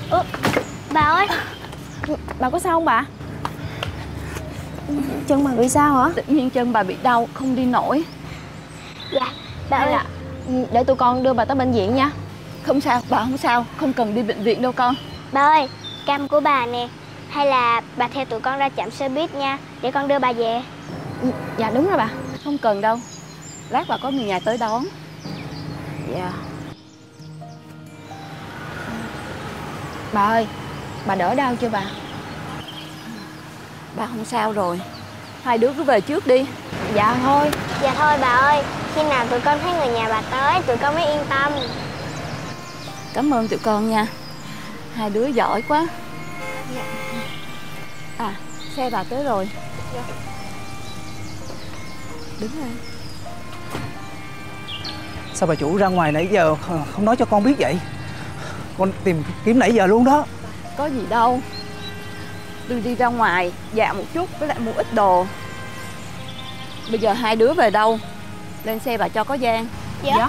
Bà ơi. Bà có sao không bà? Chân bà bị sao hả? Tự nhiên chân bà bị đau, không đi nổi. Dạ, bà ơi. Để tụi con đưa bà tới bệnh viện nha. Không sao, bà không sao, không cần đi bệnh viện đâu con. Bà ơi, cam của bà nè. Hay là bà theo tụi con ra trạm xe buýt nha, để con đưa bà về. Dạ đúng rồi bà. Không cần đâu, lát bà có người nhà tới đón. Dạ. Bà ơi, bà đỡ đau chưa bà? Bà không sao rồi, hai đứa cứ về trước đi. Dạ thôi. Dạ thôi bà ơi, khi nào tụi con thấy người nhà bà tới, tụi con mới yên tâm. Cảm ơn tụi con nha, hai đứa giỏi quá. Dạ. À, xe bà tới rồi. Dạ. Đứng lên. Sao bà chủ ra ngoài nãy giờ không nói cho con biết vậy? Con tìm kiếm nãy giờ luôn đó. Có gì đâu, tôi đi ra ngoài dạo một chút với lại mua ít đồ. Bây giờ hai đứa về đâu? Lên xe bà cho có gian. Dạ.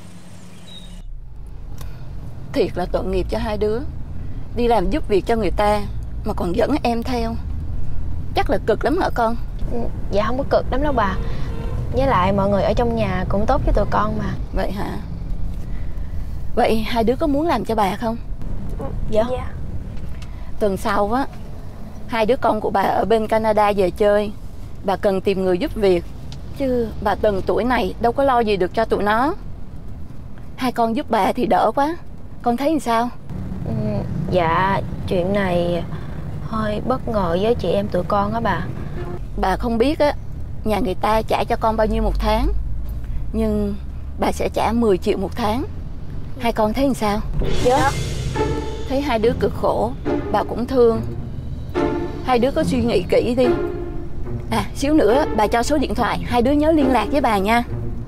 Thiệt là tội nghiệp cho hai đứa, đi làm giúp việc cho người ta mà còn dẫn em theo. Chắc là cực lắm hả con? Dạ không có cực lắm đâu bà. Với lại mọi người ở trong nhà cũng tốt với tụi con mà. Vậy hả? Vậy hai đứa có muốn làm cho bà không? Dạ. Tuần sau á, hai đứa con của bà ở bên Canada về chơi. Bà cần tìm người giúp việc, chứ bà từng tuổi này đâu có lo gì được cho tụi nó. Hai con giúp bà thì đỡ quá. Con thấy làm sao? Dạ, chuyện này hơi bất ngờ với chị em tụi con á bà. Bà không biết á, nhà người ta trả cho con bao nhiêu một tháng, nhưng bà sẽ trả 10 triệu một tháng. Hai con thấy làm sao? Dạ. Thấy hai đứa cực khổ, bà cũng thương. Hai đứa có suy nghĩ kỹ đi. À, xíu nữa bà cho số điện thoại, hai đứa nhớ liên lạc với bà nha.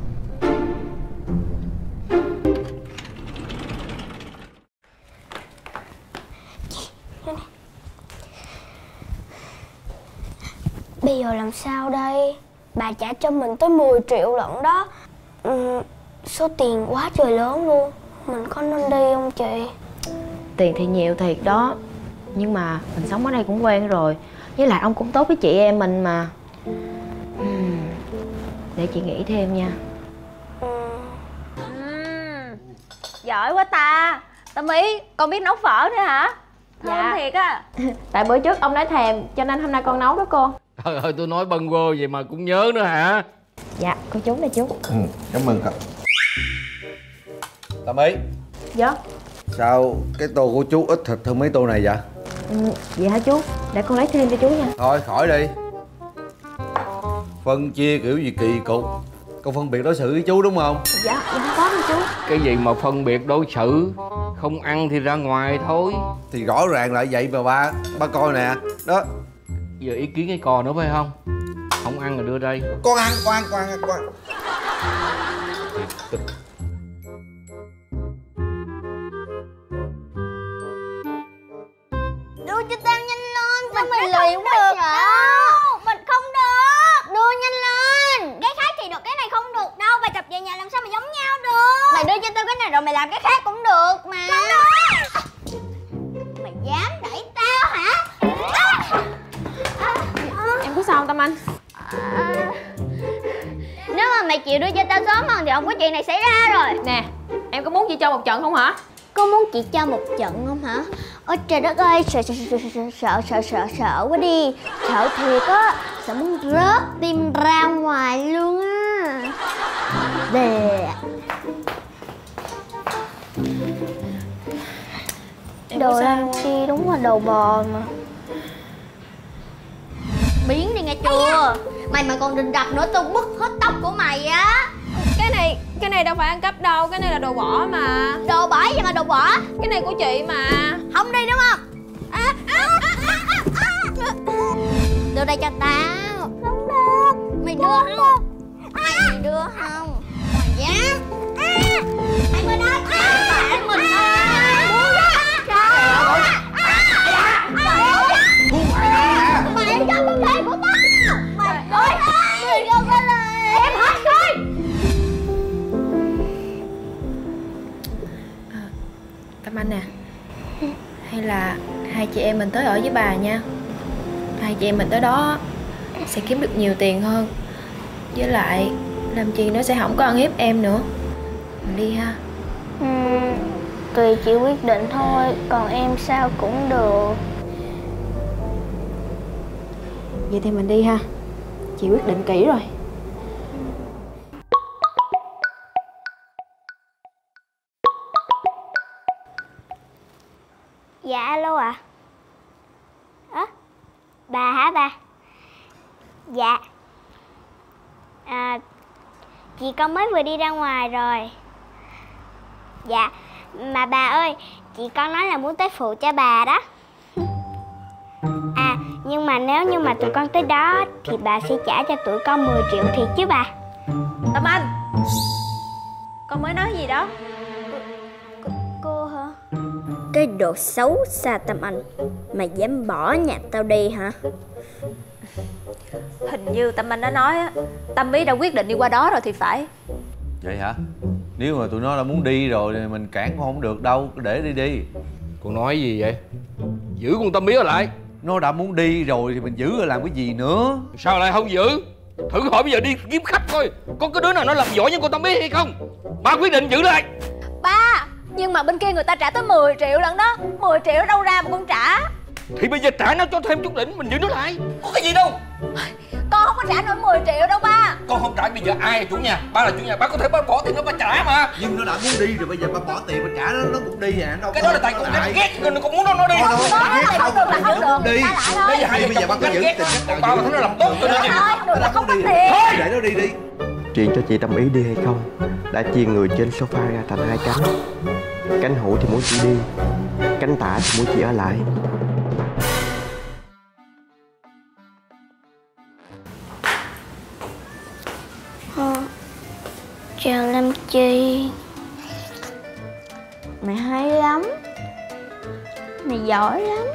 Bây giờ làm sao đây? Bà trả cho mình tới 10 triệu lận đó. Số tiền quá trời lớn luôn. Mình có nên đi không chị? Tiền thì nhiều thiệt đó, nhưng mà mình sống ở đây cũng quen rồi. Với lại ông cũng tốt với chị em mình mà. Để chị nghĩ thêm nha. Giỏi quá ta. Tâm Ý, con biết nấu phở nữa hả? Thơm Dạ. thiệt á. Tại bữa trước ông nói thèm cho nên hôm nay con nấu đó cô. Trời ơi, tôi nói bâng quơ vậy mà cũng nhớ nữa hả? Dạ, cô chú nè chú. Cảm ơn cậu. Tâm Ý. Dạ. Sao cái tô của chú ít thịt hơn mấy tô này vậy? Vậy hả chú? Để con lấy thêm cho chú nha. Thôi khỏi đi. Phân chia kiểu gì kỳ cục. Con phân biệt đối xử với chú đúng không? Dạ, không có đâu chú. Cái gì mà phân biệt đối xử? Không ăn thì ra ngoài thôi. Thì rõ ràng là vậy mà ba coi nè. Đó. Giờ ý kiến cái cò nữa phải không? Không ăn rồi đưa đây. Con ăn. Đưa cho tao nhanh lên. Sao mày lì không được đâu. Mình không được. Đưa nhanh lên. Cái khác thì được, cái này không được đâu. Bà chụp về nhà làm sao mà giống nhau được. Mày đưa cho tao cái này rồi mày làm cái khác cũng được mà. Không được. Mày dám đẩy tao hả? Em có sao không Tâm Anh? Nếu mà mày chịu đưa cho tao sớm hơn thì không có chuyện này xảy ra rồi. Nè, em có muốn chị cho một trận không hả? Cô muốn chị cho một trận không hả? Ôi trời đất ơi, sợ quá đi. Sợ thiệt á, sợ muốn rớt tim ra ngoài luôn á. Đè. Đồ ăn chi đúng là đầu bò mà. Biến đi nghe chưa? Mày mà còn định đặt nữa tao bứt hết tóc của mày á. Cái này đâu phải ăn cắp đâu, cái này là đồ bỏ mà. Đồ bỏ gì mà đồ bỏ? Cái này của chị mà. Không đi đúng không? Đưa đây cho tao. Không được. Mày đưa không? Mày đưa không? Mày dám? Mày bên đây. Tại mình mày cho con gái của tao. Mày ơi, mày cho con này. Em hết rồi. Tâm Anh nè, Hay là hai chị em mình tới ở với bà nha. Hai chị em mình tới đó sẽ kiếm được nhiều tiền hơn. Với lại làm chi nó sẽ không có ăn hiếp em nữa. Mình đi ha. Tùy chị quyết định thôi, còn em sao cũng được. Vậy thì mình đi ha. Chị quyết định kỹ rồi. Dạ alo ạ. Bà hả bà? Dạ. Chị con mới vừa đi ra ngoài rồi. Dạ. Mà bà ơi, chị con nói là muốn tới phụ cho bà đó. Nhưng mà nếu như mà tụi con tới đó thì bà sẽ trả cho tụi con 10 triệu thiệt chứ bà. Tâm Anh, con mới nói gì đó? Cô hả? Cái đồ xấu xa Tâm Anh, mày dám bỏ nhà tao đi hả? Hình như Tâm Anh đã nói á, Tâm Ý đã quyết định đi qua đó rồi thì phải. Vậy hả? Nếu mà tụi nó đã muốn đi rồi thì mình cản cũng không được đâu, cứ để đi. Con nói gì vậy? Giữ con Tâm Ý ở lại. Nó đã muốn đi rồi thì mình giữ rồi làm cái gì nữa? Sao lại không giữ? Thử hỏi bây giờ đi kiếm khách coi có cái đứa nào nó làm giỏi với con Tâm Ý hay không. Ba quyết định giữ lại. Ba, nhưng mà bên kia người ta trả tới 10 triệu lần đó. 10 triệu đâu ra mà con trả? Thì bây giờ trả nó cho thêm chút đỉnh, mình giữ nó lại. Có cái gì đâu. Con không có trả nổi 10 triệu đâu ba. Con không trả, bây giờ ai là chủ nhà? Ba là chủ nhà, ba có thể bỏ tiền nó ba trả mà. Nhưng nó đã muốn đi rồi, bây giờ ba bỏ tiền ba trả nó cũng đi à. Đâu cái đó là tại con ghét con muốn nó đi. Không được là không được. Đi. Bây giờ ba có giữ tiền ba mà thấy nó làm tốt cho nó gì. Không được là không có tiền. Để nó đi đi. Chuyện cho chị Tâm Ý đi hay không đã chia người trên sofa ra thành hai cánh. Cánh hữu thì muốn chị đi, cánh tả thì muốn chị ở lại. Chào Lâm Chi. Mày hay lắm. Mày giỏi lắm.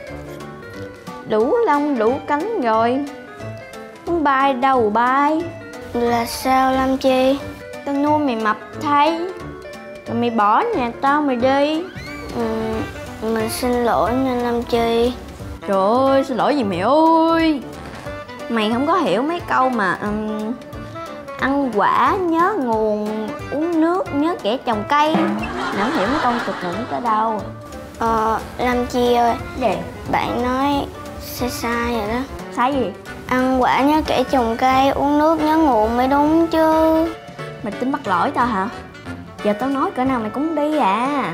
Đủ lông đủ cánh rồi. Muốn bay đâu bay. Là sao Lâm Chi? Tao nuôi mày mập thay. Rồi mày bỏ nhà tao mày đi. Mình xin lỗi nha Lâm Chi. Trời ơi, xin lỗi gì mày ơi. Mày không có hiểu mấy câu mà ăn quả nhớ nguồn, uống nước nhớ kẻ trồng cây. Mày không hiểu mấy câu tục ngữ tới đâu. Lâm Chi ơi. Gì? Bạn nói sai rồi đó. Sai gì? Ăn quả nhớ kẻ trồng cây, uống nước nhớ nguồn mới đúng chứ. Mày tính bắt lỗi tao hả? Giờ tao nói cỡ nào mày cũng đi à.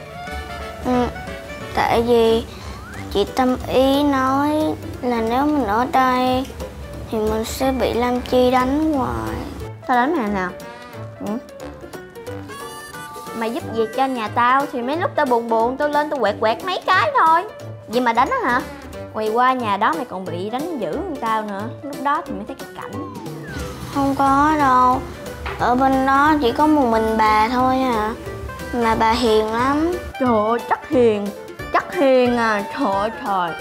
Tại vì chị Tâm Ý nói là nếu mình ở đây thì mình sẽ bị Lâm Chi đánh hoài. Tao đánh mày nào? Mày giúp việc cho nhà tao thì mấy lúc tao buồn tao lên tao quẹt mấy cái thôi. Vậy mà đánh á hả? Quay qua nhà đó mày còn bị đánh dữ hơn tao nữa. Lúc đó thì mới thấy cái cảnh. Không có đâu. Ở bên đó chỉ có một mình bà thôi à. Mà bà hiền lắm. Trời ơi, chắc hiền à. Trời ơi trời.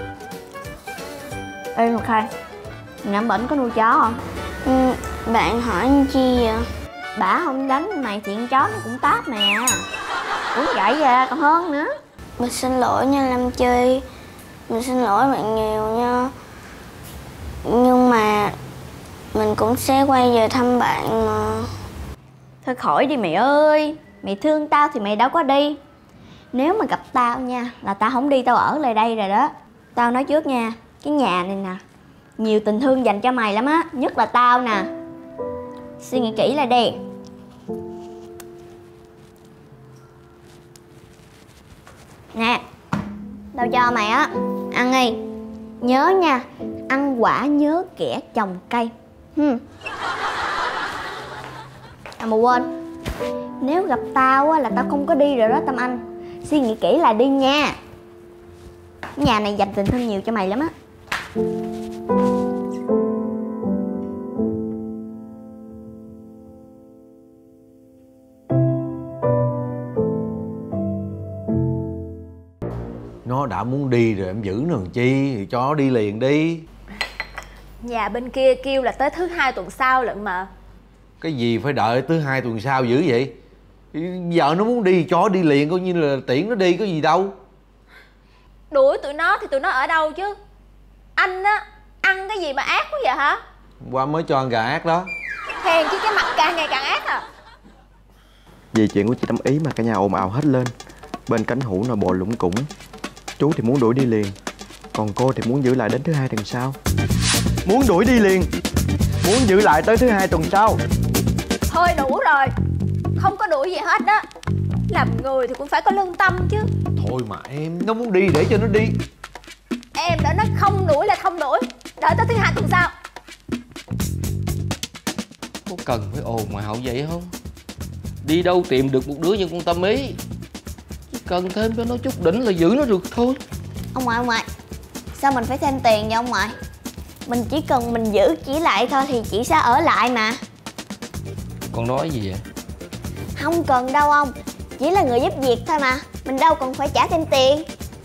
Ê Ngọc Khai, Ngậm Bỉnh có nuôi chó không? Bạn hỏi anh chi vậy? Bả không đánh mày chuyện chó nó cũng táp mày à. Uống vậy ra còn hơn nữa. Mình xin lỗi nha Lâm Chi. Mình xin lỗi bạn nhiều nha. Nhưng mà mình cũng sẽ quay về thăm bạn mà. Thôi khỏi đi mày ơi. Mày thương tao thì mày đâu có đi. Nếu mà gặp tao nha là tao không đi, tao ở lại đây rồi đó. Tao nói trước nha, cái nhà này nè nhiều tình thương dành cho mày lắm á. Nhất là tao nè. Suy nghĩ kỹ lại đi. Nè, tao cho mày á, ăn đi. Nhớ nha, ăn quả nhớ kẻ trồng cây. Mà quên, nếu gặp tao á là tao không có đi rồi đó Tâm Anh. Suy nghĩ kỹ là đi nha. Nhà này dành tình thương nhiều cho mày lắm á. Nó đã muốn đi rồi em giữ nó làm chi, thì cho nó đi liền đi. Nhà bên kia kêu là tới thứ 2 tuần sau lận mà. Cái gì phải đợi tới 2 tuần sau dữ vậy? Giờ nó muốn đi cho nó đi liền, coi như là tiễn nó đi, có gì đâu. Đuổi tụi nó thì tụi nó ở đâu chứ? Anh á, ăn cái gì mà ác quá vậy hả? Hôm qua mới cho ăn gà ác đó. Hèn chứ cái mặt càng ngày càng ác à. Vì chuyện của chị Tâm Ý mà cả nhà ồn ào hết lên. Bên cánh hũ nội bộ lủng củng. Chú thì muốn đuổi đi liền, còn cô thì muốn giữ lại đến thứ hai tuần sau. Muốn đuổi đi liền, muốn giữ lại tới thứ hai tuần sau. Thôi đủ rồi, không có đuổi gì hết á. Làm người thì cũng phải có lương tâm chứ. Thôi mà em, nó muốn đi để cho nó đi. Em đã nói không đuổi là không đuổi. Đợi tới thứ hai tuần sau. Có cần phải ồn ào vậy không? Đi đâu tìm được một đứa như con Tâm Ý. Chỉ cần thêm cho nó chút đỉnh là giữ nó được thôi. Ông ngoại, sao mình phải thêm tiền vậy ông ngoại? Mình chỉ cần mình giữ chỉ lại thôi thì chị sẽ ở lại mà. Con nói gì vậy? Không cần đâu ông, chỉ là người giúp việc thôi mà. Mình đâu cần phải trả thêm tiền.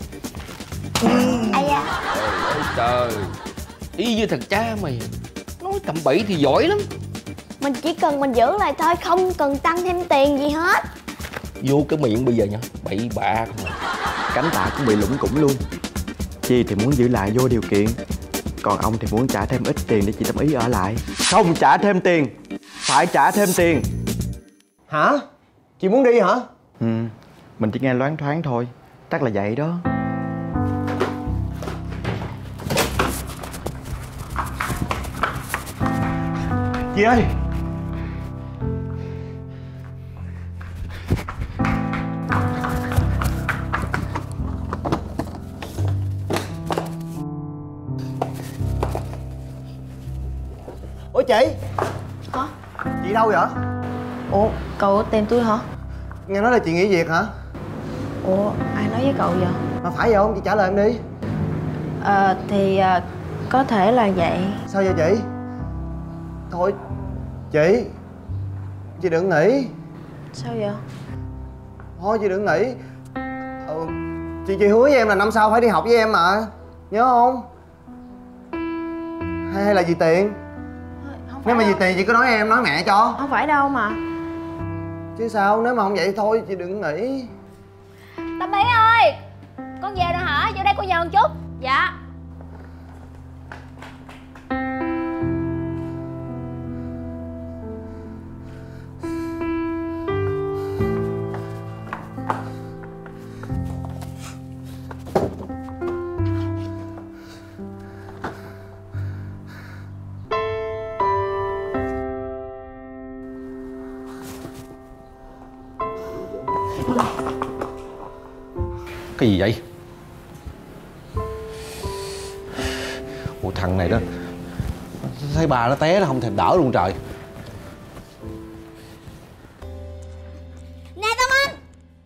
Ai da. Trời ơi trời, y như thằng cha mày. Nói tầm bậy thì giỏi lắm. Mình chỉ cần mình giữ lại thôi, không cần tăng thêm tiền gì hết. Vô cái miệng bây giờ nha, bậy bạ không à. Cánh tạ cũng bị lủng củng luôn. Chi thì muốn giữ lại vô điều kiện, còn ông thì muốn trả thêm ít tiền để chị Tâm Ý ở lại. Không trả thêm tiền, phải trả thêm tiền. Hả? Chị muốn đi hả? Ừ, mình chỉ nghe loáng thoáng thôi. Chắc là vậy đó. Chị ơi! Ủa chị? Hả? Chị đâu vậy? Ủa, cậu tìm tôi hả? Nghe nói là chị nghỉ việc hả? Ủa, ai nói với cậu vậy? Mà phải vậy không? Chị trả lời em đi. Thì có thể là vậy. Sao vậy chị? Thôi chị đừng nghỉ. Sao vậy? Thôi chị đừng nghỉ. Chị hứa với em là năm sau phải đi học với em mà. Nhớ không? Hay là vì tiền? Nếu mà vì tiền chị cứ nói em, nói mẹ cho. Không phải đâu mà. Chứ sao, nếu mà không vậy thôi chị đừng nghỉ. Tâm Ý ơi, con về rồi hả? Vô đây cô nhờ một chút. Dạ. Cái gì vậy? Ủa thằng này đó, thấy bà nó té nó không thèm đỡ luôn trời. Nè Tâm Anh!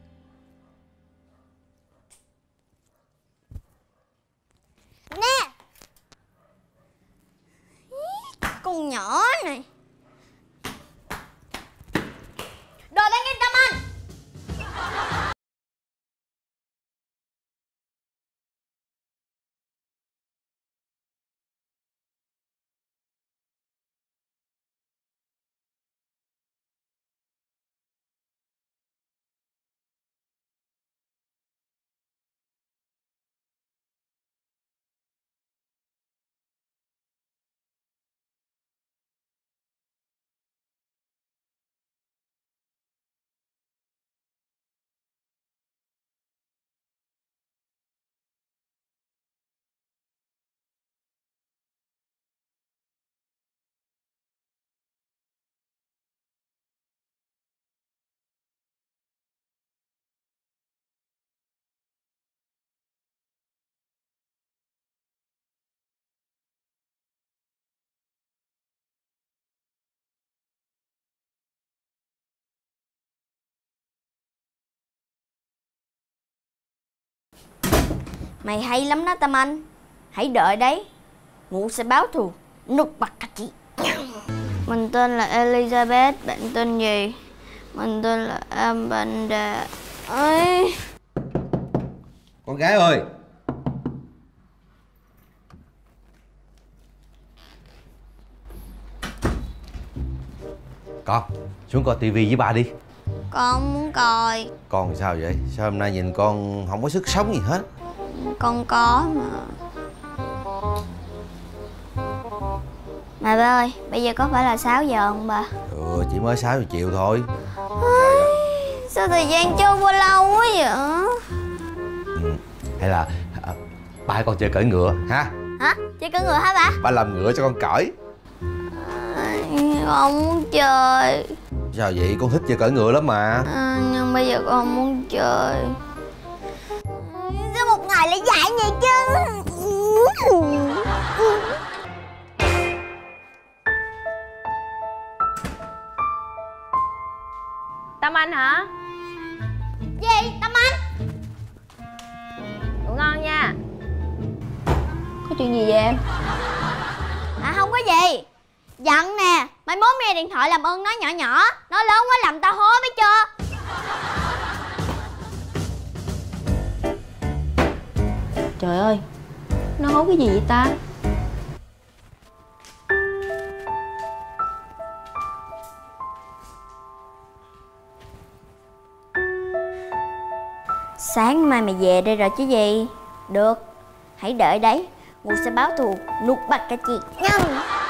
Nè! Con nhỏ này. Đồ lên ngay Tâm Anh! Mày hay lắm đó Tâm Anh. Hãy đợi đấy, Ngũ sẽ báo thù nục bạc cả chị. Mình tên là Elizabeth. Bạn tên gì? Mình tên là Amanda. Ơi, Con gái ơi! Con, xuống coi tivi với ba đi. con muốn coi. Con sao vậy? Sao hôm nay nhìn con không có sức sống gì hết? Con có mà. Mà ba ơi, bây giờ có phải là 6 giờ không ba? Ừ, chỉ mới 6 giờ chiều thôi. Sao thời gian trôi qua lâu quá vậy? Hay là ba con chơi cưỡi ngựa ha? Hả? Chơi cưỡi ngựa hả ba? Ba làm ngựa cho con cởi. Con không muốn chơi. Sao vậy? Con thích chơi cưỡi ngựa lắm mà. Nhưng bây giờ con không muốn chơi. Sao một ngày lại dạy vậy chứ? Tâm Anh hả? Gì? Tâm Anh? Ngủ ngon nha. Có chuyện gì vậy em? Không có gì. Giận nè. Mai mốt nghe điện thoại làm ơn nói nhỏ nhỏ. Nói lớn quá làm tao hối biết chưa? Trời ơi, nó hối cái gì vậy ta? Sáng mai mày về đây rồi chứ gì. Được, hãy đợi đấy. Ngô sẽ báo thù nút bạc cả chị nhân.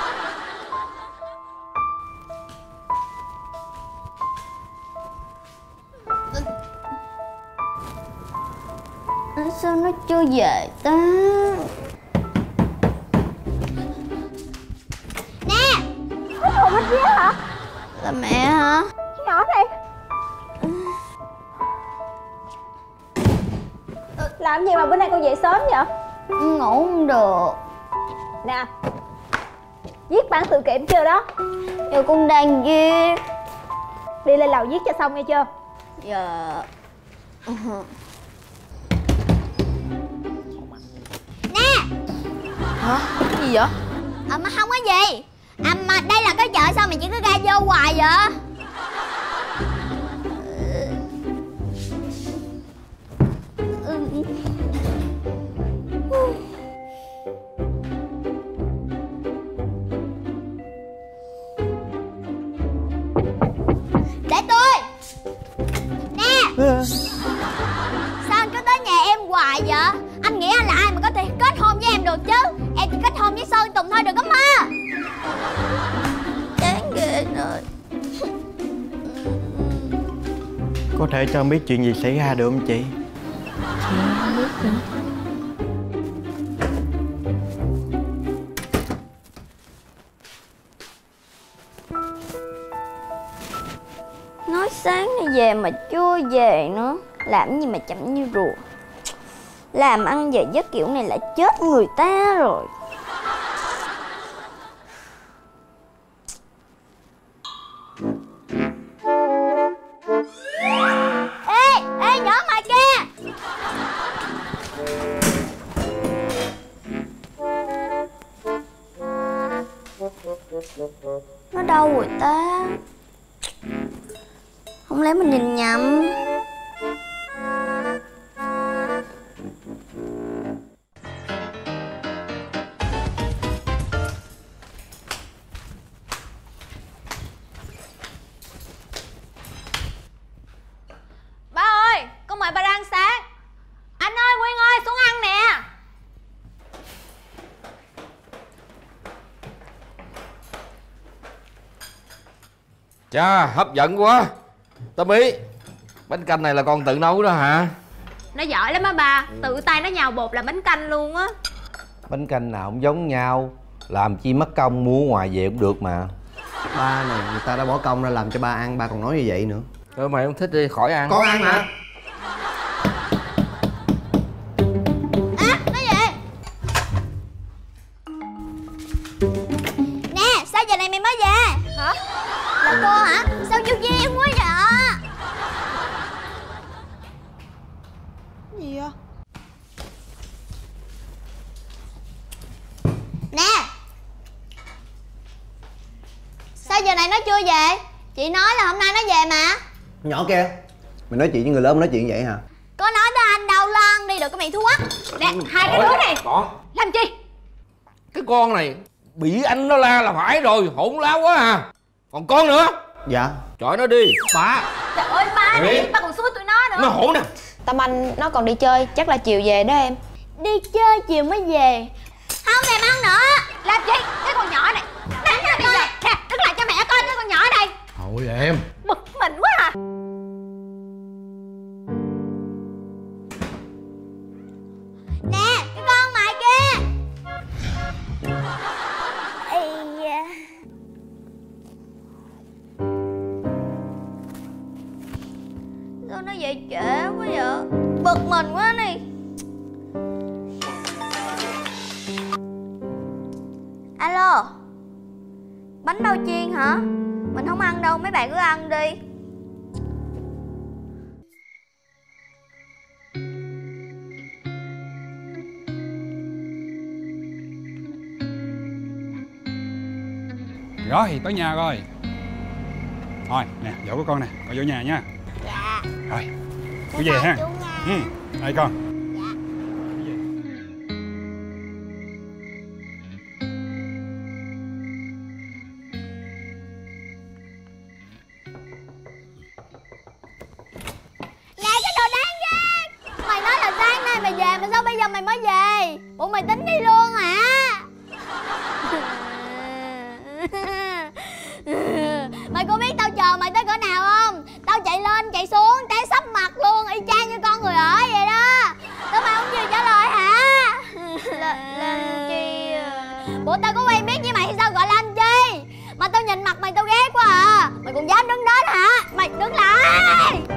Sao nó chưa về ta? Nè! Cái đồ mất vía hả? Là mẹ hả? Cái nhỏ này làm gì mà bữa nay con dậy sớm vậy? Ngủ không được. Nè, viết bản tự kiểm chưa đó? Giờ con đang viết. Đi lên lầu viết cho xong nghe chưa? Dạ. Nè! Hả? Cái gì vậy? Mà không có gì. Mà đây là cái chợ sao mày chỉ cứ ra vô hoài vậy? Để tôi. Nè! Sao anh cứ tới nhà em hoài vậy? Anh nghĩ anh là ai mà có thể kết hôn với em được chứ? Em chỉ kết hôn với Sơn Tùng thôi, đừng có mơ. Chán ghê rồi. Có thể cho em biết chuyện gì xảy ra được không chị? Chị không biết nữa. Nói sáng nay về mà chưa về nữa. Làm gì mà chậm như rùa. Làm ăn giờ giấc kiểu này là chết người ta rồi. Ê nhỏ mày kia. Nó đâu rồi ta? Không lẽ mình nhìn nhầm? Ba ơi, con mời ba ra ăn sáng. Anh ơi, Nguyên ơi, xuống ăn nè. Chà, hấp dẫn quá. Tâm Ý, bánh canh này là con tự nấu đó hả? Nó giỏi lắm á ba, tự tay nó nhào bột làm bánh canh luôn á. Bánh canh nào cũng giống nhau, làm chi mất công mua ngoài về cũng được mà. Ba này, người ta đã bỏ công ra làm cho ba ăn, ba còn nói như vậy nữa. Thôi mày không thích đi, khỏi ăn. Con ăn hả? Nói gì? Nè, sao giờ này mày mới về? Hả? Là cô hả? Sao vô duyên quá vậy? Gì vậy? Nè! Sao giờ này nó chưa về? Chị nói là hôm nay nó về mà. Nhỏ kia, mày nói chuyện với người lớn nói chuyện vậy hả? Có nói tới anh đâu, lo ăn đi được cái miệng thú quắc. Nè, hai cái đứa này Con, làm chi? cái con này bị anh nó la là phải rồi, hỗn láo quá à. Còn con nữa, Dạ. chọi nó đi. Ba. Trời ơi ba Ê. này, ba còn xúi tụi nó nữa. Nó hỗn nè. Tâm Anh nó còn đi chơi, chắc là chiều về đó em. Đi chơi chiều mới về. Không thèm ăn nữa. Làm gì? Cái con nhỏ này. Đánh ra bây giờ. Nè, đứng lại cho mẹ coi cái con nhỏ này. Thôi em. Bực mình quá à. Nè, cái con mày kia. Ây da. Sao nó về trễ quá vậy? Bực mình quá này. Alo, bánh bao chiên hả? Mình không ăn đâu, mấy bạn cứ ăn đi. Rồi, tới nhà rồi. Thôi, nè, dỗ của con nè, con vô nhà nha. Dạ. Rồi, cứ về ha. Đây con. Nè cái đồ đáng ghét. Mày nói là sáng nay mày về mà sao bây giờ mày mới về? Bộ mày tính đi luôn hả? Mày có biết tao chờ mày tới cỡ nào không? Tao chạy lên chạy xuống té sấp mặt luôn, y chang như con người ở vậy đó. Tao mày không chịu trả lời hả? Làm chi Bộ tao có quen biết với mày hay sao gọi là anh chi? Mà tao nhìn mặt mày tao ghét quá à. Mày còn dám đứng đến hả? Mày đứng lại.